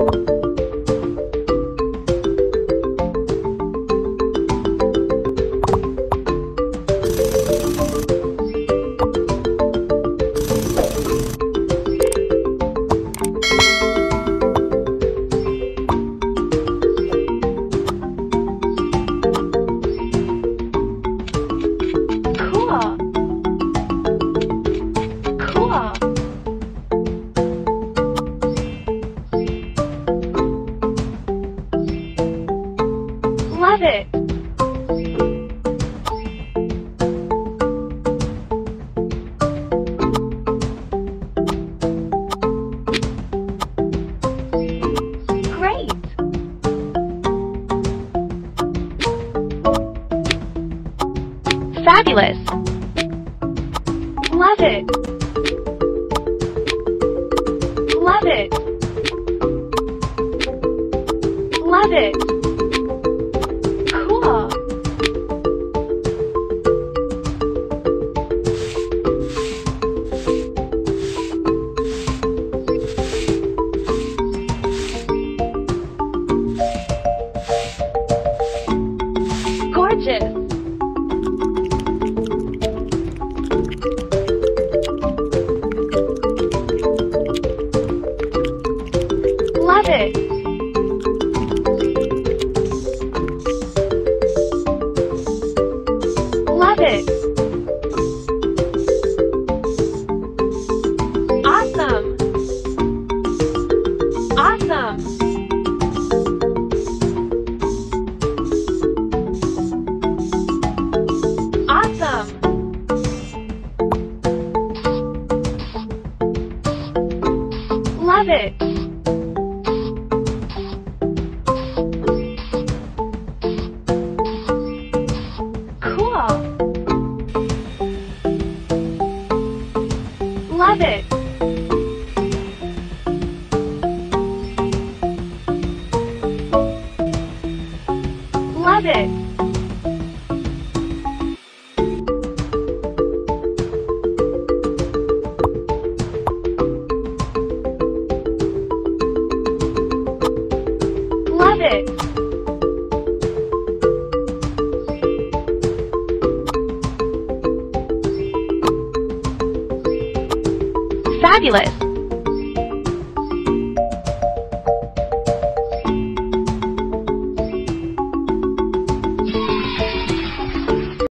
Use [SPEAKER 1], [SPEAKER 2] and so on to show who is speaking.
[SPEAKER 1] Love it! Great! Fabulous! Love it! Love it! Love it! Cool! Gorgeous! Love it! Love it! Awesome! Awesome! Awesome! Love it! Cool! Love it! Love it! Love it! Fabulous!